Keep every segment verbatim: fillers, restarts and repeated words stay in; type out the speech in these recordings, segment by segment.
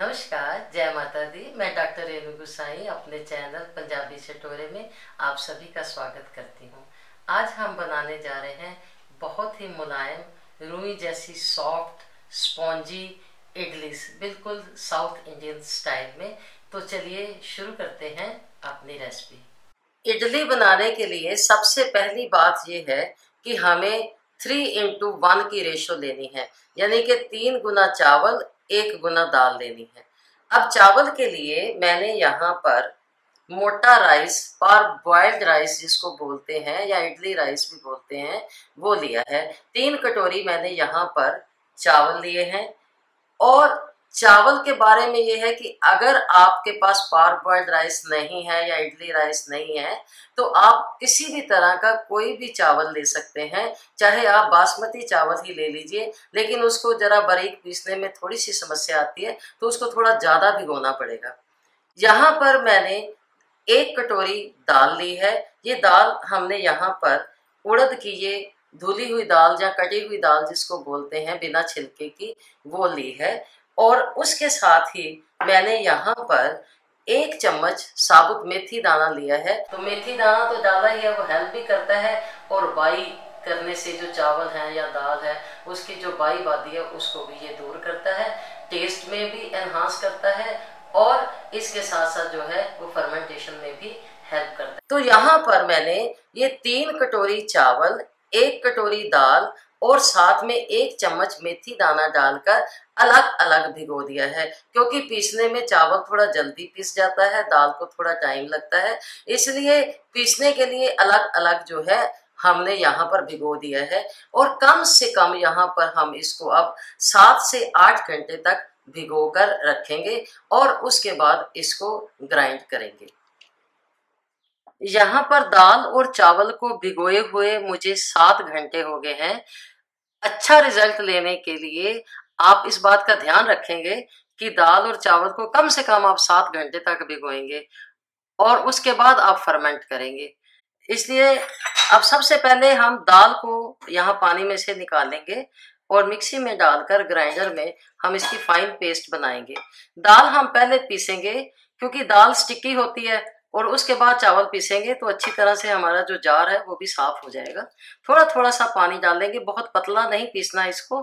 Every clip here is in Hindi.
नमस्कार, जय माता दी। मैं डॉक्टर रेणु गुसाई अपने चैनल पंजाबी चटोरे में आप सभी का स्वागत करती हूँ। आज हम बनाने जा रहे हैं बहुत ही मुलायम रुई जैसी सॉफ्ट स्पॉन्जी इडलीस, बिल्कुल साउथ इंडियन स्टाइल में। तो चलिए शुरू करते हैं अपनी रेसिपी। इडली बनाने के लिए सबसे पहली बात यह है कि हमें थ्री इंटू वन की रेशो लेनी है, यानी कि तीन गुना चावल एक गुना दाल लेनी है। अब चावल के लिए मैंने यहाँ पर मोटा राइस, पार बॉइल्ड राइस जिसको बोलते हैं या इडली राइस भी बोलते हैं, वो लिया है। तीन कटोरी मैंने यहाँ पर चावल लिए हैं। और चावल के बारे में ये है कि अगर आपके पास पार बॉइल्ड राइस नहीं है या इडली राइस नहीं है तो आप किसी भी तरह का कोई भी चावल ले सकते हैं, चाहे आप बासमती चावल ही ले लीजिए, लेकिन उसको जरा बारीक पीसने में थोड़ी सी समस्या आती है, तो उसको थोड़ा ज़्यादा भिगोना पड़ेगा। यहाँ पर मैंने एक कटोरी दाल ली है। ये दाल हमने यहाँ पर उड़द की, ये धुली हुई दाल या कटी हुई दाल जिसको बोलते हैं बिना छिलके की, वो ली है। और उसके साथ ही मैंने यहाँ पर एक चम्मच साबुत मेथी दाना लिया है। तो मेथी दाना तो डाला ही है, वो हेल्प भी करता है और बाई करने से जो चावल है या दाल है उसकी जो बाई बादी है उसको भी ये दूर करता है, टेस्ट में भी एनहांस करता है और इसके साथ साथ जो है वो फर्मेंटेशन में भी हेल्प करता है। तो यहाँ पर मैंने ये तीन कटोरी चावल, एक कटोरी दाल और साथ में एक चम्मच मेथी दाना डालकर अलग अलग भिगो दिया है, क्योंकि पीसने में चावल थोड़ा जल्दी पीस जाता है, दाल को थोड़ा टाइम लगता है, इसलिए पीसने के लिए अलग अलग जो है हमने यहाँ पर भिगो दिया है। और कम से कम यहाँ पर हम इसको अब सात से आठ घंटे तक भिगो कर रखेंगे और उसके बाद इसको ग्राइंड करेंगे। यहाँ पर दाल और चावल को भिगोए हुए मुझे सात घंटे हो गए हैं। अच्छा रिजल्ट लेने के लिए आप इस बात का ध्यान रखेंगे कि दाल और चावल को कम से कम आप सात घंटे तक भिगोएंगे और उसके बाद आप फर्मेंट करेंगे। इसलिए अब सबसे पहले हम दाल को यहाँ पानी में से निकालेंगे और मिक्सी में डालकर ग्राइंडर में हम इसकी फाइन पेस्ट बनाएंगे। दाल हम पहले पीसेंगे क्योंकि दाल स्टिकी होती है और उसके बाद चावल पीसेंगे तो अच्छी तरह से हमारा जो जार है वो भी साफ हो जाएगा। थोड़ा थोड़ा सा पानी डालेंगे, बहुत पतला नहीं पीसना इसको।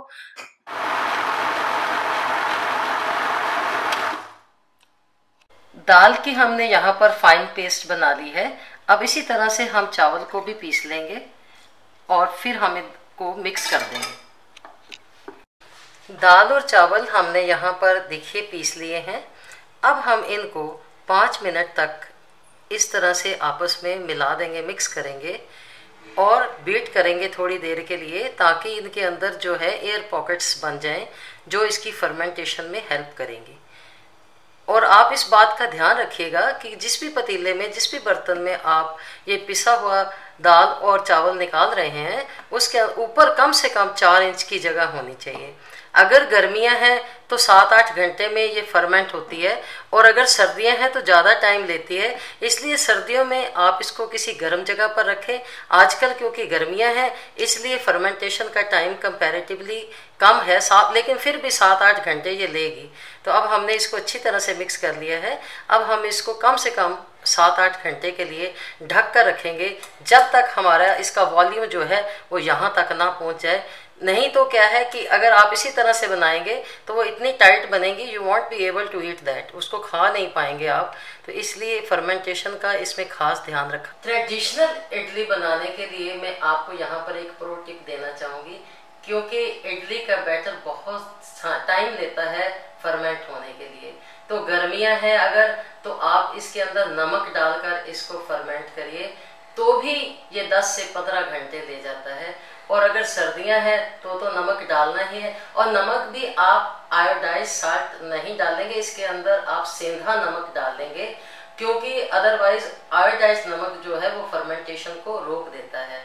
दाल की हमने यहाँ पर फाइन पेस्ट बना ली है। अब इसी तरह से हम चावल को भी पीस लेंगे और फिर हम इनको मिक्स कर देंगे। दाल और चावल हमने यहाँ पर देखिए पीस लिए हैं। अब हम इनको पाँच मिनट तक इस तरह से आपस में मिला देंगे, मिक्स करेंगे और बीट करेंगे थोड़ी देर के लिए, ताकि इनके अंदर जो है एयर पॉकेट्स बन जाएं जो इसकी फर्मेंटेशन में हेल्प करेंगी। और आप इस बात का ध्यान रखिएगा कि जिस भी पतीले में, जिस भी बर्तन में आप ये पिसा हुआ दाल और चावल निकाल रहे हैं उसके ऊपर कम से कम चार इंच की जगह होनी चाहिए। अगर गर्मियां हैं तो सात आठ घंटे में ये फर्मेंट होती है और अगर सर्दियां हैं तो ज़्यादा टाइम लेती है। इसलिए सर्दियों में आप इसको किसी गर्म जगह पर रखें। आजकल क्योंकि गर्मियां हैं इसलिए फर्मेंटेशन का टाइम कंपैरेटिवली कम है, सात लेकिन फिर भी सात आठ घंटे ये लेगी। तो अब हमने इसको अच्छी तरह से मिक्स कर लिया है। अब हम इसको कम से कम सात आठ घंटे के लिए ढक कर रखेंगे, जब तक हमारा इसका वॉल्यूम जो है वो यहाँ तक ना पहुँच जाए। नहीं तो क्या है कि अगर आप इसी तरह से बनाएंगे तो वो इतनी टाइट बनेगी, you won't be able to eat that, उसको खा नहीं पाएंगे आप। तो इसलिए फर्मेंटेशन का इसमें खास ध्यान रखा। ट्रेडिशनल इडली बनाने के लिए मैं आपको यहाँ पर एक प्रो टिप देना चाहूँगी, क्योंकि इडली का बैटर बहुत टाइम लेता है फर्मेंट होने के लिए। तो गर्मियाँ हैं अगर, तो आप इसके अंदर नमक डालकर इसको फर्मेंट करिए तो भी ये दस से पंद्रह घंटे ले जाता है। और अगर सर्दियां हैं तो तो नमक डालना ही है, और नमक भी आप आयोडाइज साल्ट नहीं डालेंगे, इसके अंदर आप सेंधा नमक डालेंगे, क्योंकि अदरवाइज आयोडाइज नमक जो है वो फर्मेंटेशन को रोक देता है।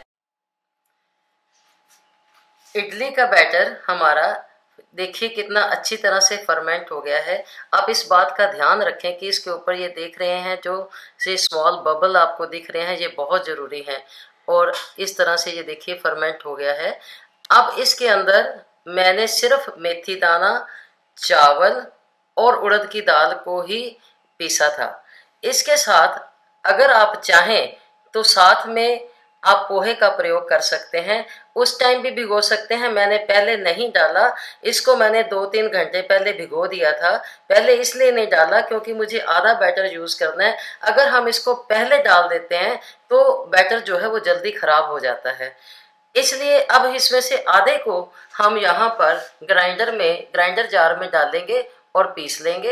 इडली का बैटर हमारा देखिए कितना अच्छी तरह से फर्मेंट हो गया है। आप इस बात का ध्यान रखें कि इसके ऊपर ये देख रहे हैं जो से स्मॉल बबल आपको दिख रहे हैं, ये बहुत ज़रूरी है। और इस तरह से ये देखिए फर्मेंट हो गया है। अब इसके अंदर मैंने सिर्फ मेथी दाना, चावल और उड़द की दाल को ही पीसा था। इसके साथ अगर आप चाहें तो साथ में आप पोहे का प्रयोग कर सकते हैं, उस टाइम भी भिगो सकते हैं। मैंने पहले नहीं डाला, इसको मैंने दो तीन घंटे पहले भिगो दिया था। पहले इसलिए नहीं डाला क्योंकि मुझे आधा बैटर यूज करना है। अगर हम इसको पहले डाल देते हैं तो बैटर जो है वो जल्दी खराब हो जाता है। इसलिए अब इसमें से आधे को हम यहाँ पर ग्राइंडर में ग्राइंडर जार में डालेंगे और पीस लेंगे।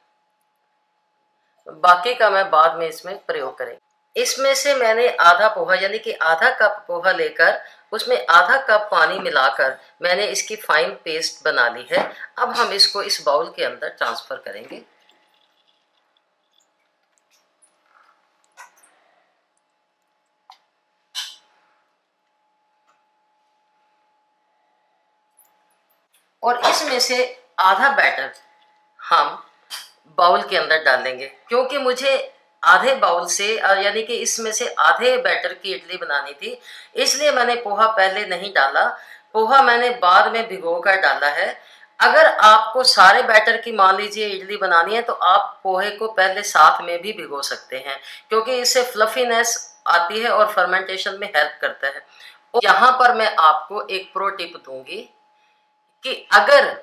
बाकी का मैं बाद में इसमें प्रयोग करेंगे। इसमें से मैंने आधा पोहा यानी कि आधा कप पोहा लेकर उसमें आधा कप पानी मिलाकर मैंने इसकी फाइन पेस्ट बना ली है। अब हम इसको इस बाउल के अंदर ट्रांसफर करेंगे। और इसमें से आधा बैटर हम बाउल के अंदर डालेंगे, क्योंकि मुझे आधे बाउल से यानी कि इसमें से आधे बैटर की इडली बनानी थी, इसलिए मैंने पोहा पहले नहीं डाला। पोहा मैंने बाद में भिगो कर डाला है। अगर आपको सारे बैटर की मान लीजिए इडली बनानी है तो आप पोहे को पहले साथ में भी भिगो सकते हैं, क्योंकि इससे फ्लफीनेस आती है और फर्मेंटेशन में हेल्प करता है। और यहाँ पर मैं आपको एक प्रो टिप दूंगी कि अगर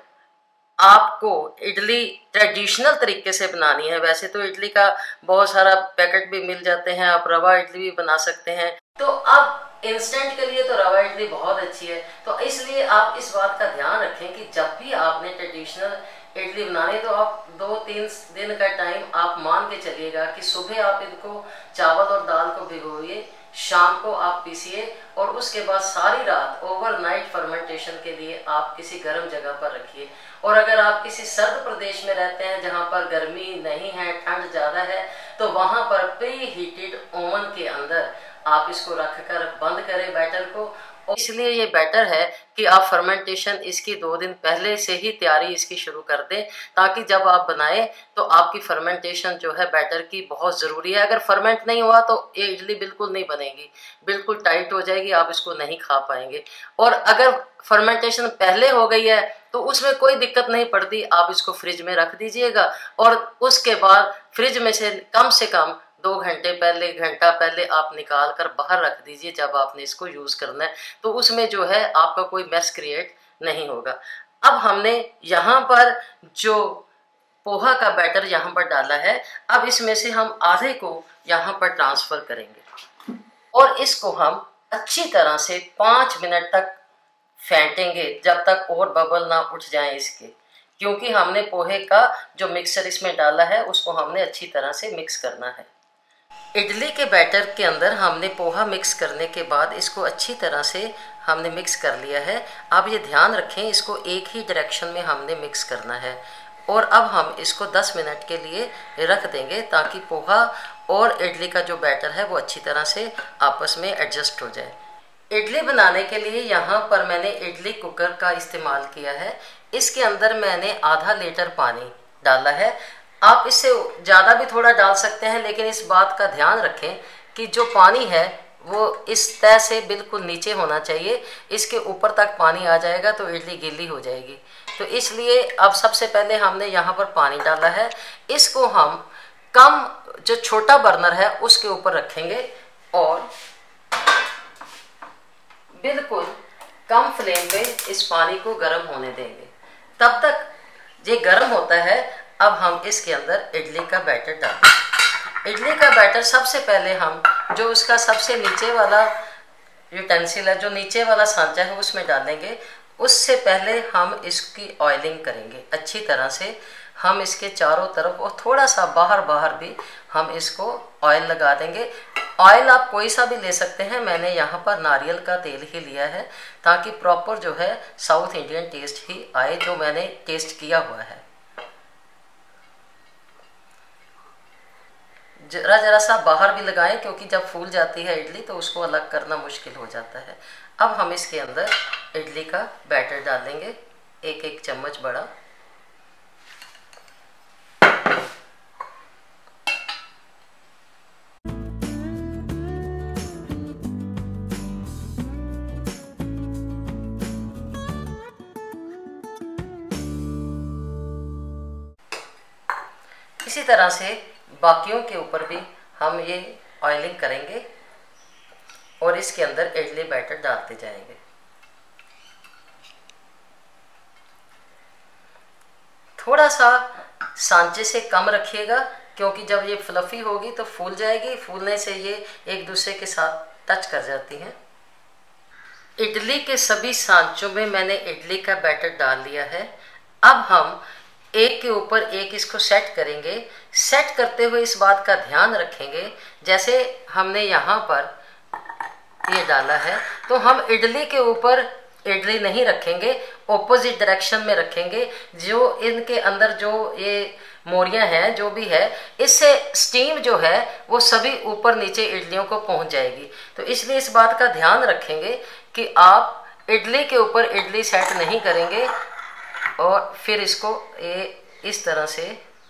आपको इडली ट्रेडिशनल तरीके से बनानी है, वैसे तो इडली का बहुत सारा पैकेट भी मिल जाते हैं, आप रवा इडली भी बना सकते हैं। तो अब इंस्टेंट के लिए तो रवा इडली बहुत अच्छी है, तो इसलिए आप इस बात का ध्यान रखें कि जब भी आपने ट्रेडिशनल इडली बनानी है तो आप दो तीन दिन का टाइम आप मान के चलिएगा कि सुबह आप इनको चावल और दाल को भिगोइए, शाम को आप पीसिए और उसके बाद सारी रात ओवरनाइट फर्मेंटेशन के लिए आप किसी गर्म जगह पर रखिए। और अगर आप किसी सर्द प्रदेश में रहते हैं जहां पर गर्मी नहीं है, ठंड ज़्यादा है, तो वहां पर प्री हीटेड ओवन के अंदर आप इसको रखकर बंद करें बैटर को। इसलिए ये बेटर है कि आप फर्मेंटेशन इसकी दो दिन पहले से ही तैयारी इसकी शुरू कर दें, ताकि जब आप बनाएं तो आपकी फर्मेंटेशन जो है बैटर की बहुत ज़रूरी है। अगर फर्मेंट नहीं हुआ तो ये इडली बिल्कुल नहीं बनेगी, बिल्कुल टाइट हो जाएगी, आप इसको नहीं खा पाएंगे। और अगर फर्मेंटेशन पहले हो गई है तो उसमें कोई दिक्कत नहीं पड़ती, आप इसको फ्रिज में रख दीजिएगा और उसके बाद फ्रिज में से कम से कम दो घंटे पहले घंटा पहले आप निकाल कर बाहर रख दीजिए जब आपने इसको यूज़ करना है, तो उसमें जो है आपका कोई मैस क्रिएट नहीं होगा। अब हमने यहाँ पर जो पोहा का बैटर यहाँ पर डाला है, अब इसमें से हम आधे को यहाँ पर ट्रांसफ़र करेंगे और इसको हम अच्छी तरह से पाँच मिनट तक फेंटेंगे जब तक और बबल ना उठ जाएं इसके, क्योंकि हमने पोहे का जो मिक्सचर इसमें डाला है उसको हमने अच्छी तरह से मिक्स करना है। इडली के बैटर के अंदर हमने पोहा मिक्स करने के बाद इसको अच्छी तरह से हमने मिक्स कर लिया है। अब ये ध्यान रखें इसको एक ही डायरेक्शन में हमने मिक्स करना है और अब हम इसको दस मिनट के लिए रख देंगे ताकि पोहा और इडली का जो बैटर है वो अच्छी तरह से आपस में एडजस्ट हो जाए। इडली बनाने के लिए यहाँ पर मैंने इडली कुकर का इस्तेमाल किया है। इसके अंदर मैंने आधा लीटर पानी डाला है। आप इससे ज़्यादा भी थोड़ा डाल सकते हैं, लेकिन इस बात का ध्यान रखें कि जो पानी है वो इस तह से बिल्कुल नीचे होना चाहिए। इसके ऊपर तक पानी आ जाएगा तो इडली गीली हो जाएगी। तो इसलिए अब सबसे पहले हमने यहाँ पर पानी डाला है। इसको हम कम जो छोटा बर्नर है उसके ऊपर रखेंगे और बिल्कुल कम फ्लेम पे इस पानी को गर्म होने देंगे। तब तक ये गर्म होता है, अब हम इसके अंदर इडली का बैटर डालें। इडली का बैटर सबसे पहले हम जो उसका सबसे नीचे वाला यूटेंसिल है, जो नीचे वाला सांचा है, उसमें डालेंगे। उससे पहले हम इसकी ऑयलिंग करेंगे अच्छी तरह से। हम इसके चारों तरफ और थोड़ा सा बाहर बाहर भी हम इसको ऑयल लगा देंगे। ऑयल आप कोई सा भी ले सकते हैं, मैंने यहाँ पर नारियल का तेल ही लिया है ताकि प्रॉपर जो है साउथ इंडियन टेस्ट ही आए, जो मैंने टेस्ट किया हुआ है। जरा जरा सा बाहर भी लगाएं, क्योंकि जब फूल जाती है इडली तो उसको अलग करना मुश्किल हो जाता है। अब हम इसके अंदर इडली का बैटर डालेंगे, एक एक चम्मच बड़ा। इसी तरह से बाकियों के ऊपर भी हम ये ऑयलिंग करेंगे और इसके अंदर इडली बैटर डालते जाएंगे। थोड़ा सा सांचे से कम रखिएगा, क्योंकि जब ये फ्लफी होगी तो फूल जाएगी, फूलने से ये एक दूसरे के साथ टच कर जाती हैं। इडली के सभी सांचों में मैंने इडली का बैटर डाल लिया है। अब हम एक के ऊपर एक इसको सेट करेंगे। सेट करते हुए इस बात का ध्यान रखेंगे, जैसे हमने यहाँ पर ये डाला है तो हम इडली के ऊपर इडली नहीं रखेंगे, ऑपोजिट डायरेक्शन में रखेंगे। जो इनके अंदर जो ये मोरियां हैं जो भी है, इससे स्टीम जो है वो सभी ऊपर नीचे इडलियों को पहुंच जाएगी। तो इसलिए इस बात का ध्यान रखेंगे कि आप इडली के ऊपर इडली सेट नहीं करेंगे और फिर इसको ये इस तरह से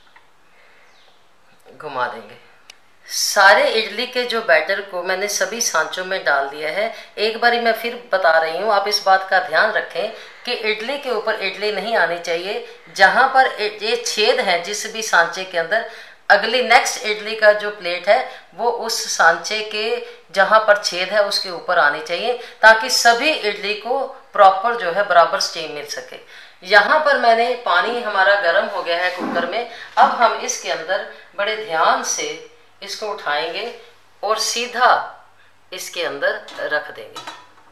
घुमा देंगे। सारे इडली के जो बैटर को मैंने सभी सांचों में डाल दिया है। एक बारी मैं फिर बता रही हूँ, आप इस बात का ध्यान रखें कि इडली के ऊपर इडली नहीं आनी चाहिए। जहाँ पर ये छेद है जिस भी सांचे के अंदर, अगली नेक्स्ट इडली का जो प्लेट है वो उस सांचे के जहाँ पर छेद है उसके ऊपर आनी चाहिए, ताकि सभी इडली को प्रॉपर जो है बराबर स्टीम मिल सके। यहाँ पर मैंने पानी हमारा गर्म हो गया है कुकर में। अब हम इसके अंदर बड़े ध्यान से इसको उठाएंगे और सीधा इसके अंदर रख देंगे।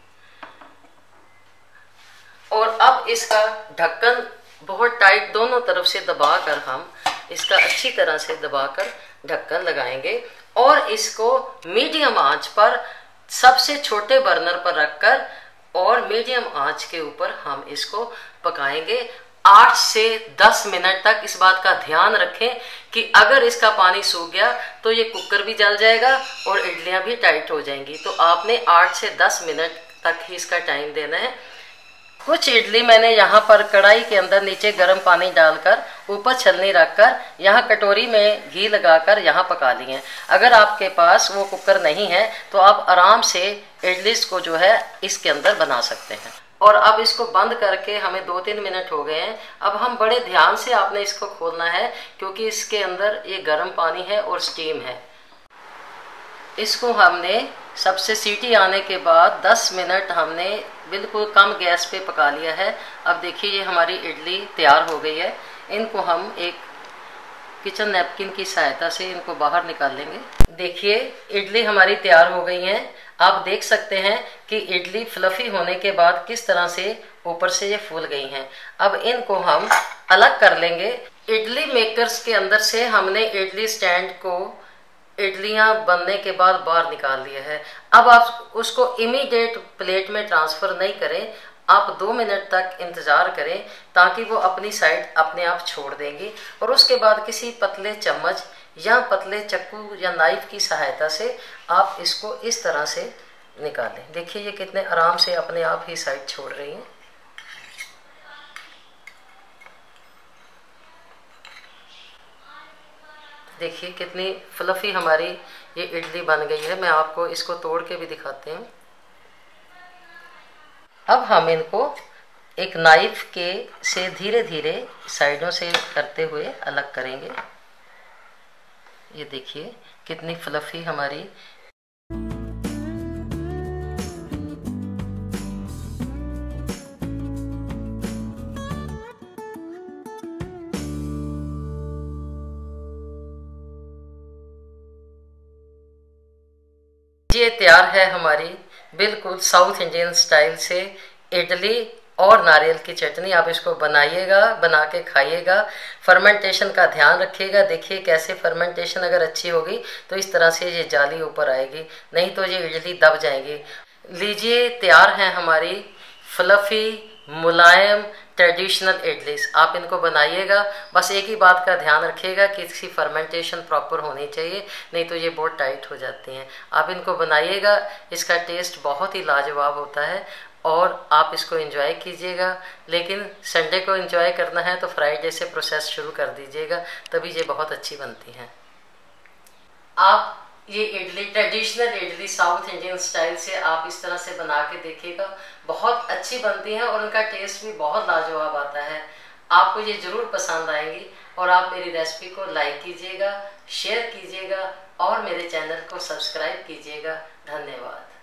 और अब इसका ढक्कन बहुत टाइट दोनों तरफ से दबाकर हम इसका अच्छी तरह से दबाकर ढक्कन लगाएंगे और इसको मीडियम आंच पर सबसे छोटे बर्नर पर रखकर और मीडियम आंच के ऊपर हम इसको पकाएंगे आठ से दस मिनट तक। इस बात का ध्यान रखें कि अगर इसका पानी सूख गया तो ये कुकर भी जल जाएगा और इडलियां भी टाइट हो जाएंगी। तो आपने आठ से दस मिनट तक ही इसका टाइम देना है। कुछ इडली मैंने यहाँ पर कढ़ाई के अंदर नीचे गर्म पानी डालकर ऊपर छलनी रखकर यहाँ कटोरी में घी लगाकर यहाँ पका ली हैं। अगर आपके पास वो कुकर नहीं है तो आप आराम से इडली को जो है इसके अंदर बना सकते हैं। और अब इसको बंद करके हमें दो तीन मिनट हो गए हैं। अब हम बड़े ध्यान से आपने इसको खोलना है, क्योंकि इसके अंदर ये गर्म पानी है और स्टीम है। इसको हमने सबसे सीटी आने के बाद दस मिनट हमने बिल्कुल कम गैस पे पका लिया है। अब देखिए ये हमारी इडली तैयार हो गई है। इनको हम एक किचन नैपकिन की सहायता से इनको बाहर निकाल लेंगे। देखिए इडली हमारी तैयार हो गई हैं। आप देख सकते हैं कि इडली फ्लफी होने के बाद किस तरह से ऊपर से ये फूल गई हैं। अब इनको हम अलग कर लेंगे। इडली मेकर्स के अंदर से हमने इडली स्टैंड को इडलियां बनने के बाद बाहर निकाल लिया है। अब आप उसको इमीडिएट प्लेट में ट्रांसफ़र नहीं करें, आप दो मिनट तक इंतज़ार करें ताकि वो अपनी साइड अपने आप छोड़ देंगी। और उसके बाद किसी पतले चम्मच या पतले चक्कू या नाइफ की सहायता से आप इसको इस तरह से निकालें। देखिए ये कितने आराम से अपने आप ही साइड छोड़ रही हैं। देखिए कितनी फ्लफी हमारी ये इडली बन गई है। मैं आपको इसको तोड़ के भी दिखाती हूँ। अब हम इनको एक नाइफ के से धीरे धीरे साइडों से करते हुए अलग करेंगे। ये देखिए कितनी फ्लफी हमारी ये तैयार है हमारी बिल्कुल साउथ इंडियन स्टाइल से इडली और नारियल की चटनी। आप इसको बनाइएगा, बना के खाइएगा। फर्मेंटेशन का ध्यान रखिएगा। देखिए कैसे फर्मेंटेशन अगर अच्छी होगी तो इस तरह से ये जाली ऊपर आएगी, नहीं तो ये इडली दब जाएगी। लीजिए तैयार है हमारी फ्लफी मुलायम ट्रेडिशनल इडलीस। आप इनको बनाइएगा। बस एक ही बात का ध्यान रखिएगा कि इसकी फर्मेंटेशन प्रॉपर होनी चाहिए, नहीं तो ये बहुत टाइट हो जाती हैं। आप इनको बनाइएगा। इसका टेस्ट बहुत ही लाजवाब होता है और आप इसको एंजॉय कीजिएगा। लेकिन संडे को एंजॉय करना है तो फ्राइडे से प्रोसेस शुरू कर दीजिएगा, तभी ये बहुत अच्छी बनती हैं। आप ये idli traditional idli South Indian style से आप इस तरह से बना के देखिएगा। बहुत अच्छी बनती हैं और उनका टेस्ट भी बहुत लाजवाब आता है। आपको ये ज़रूर पसंद आएंगी और आप मेरी रेसिपी को लाइक कीजिएगा, शेयर कीजिएगा और मेरे चैनल को सब्सक्राइब कीजिएगा। धन्यवाद।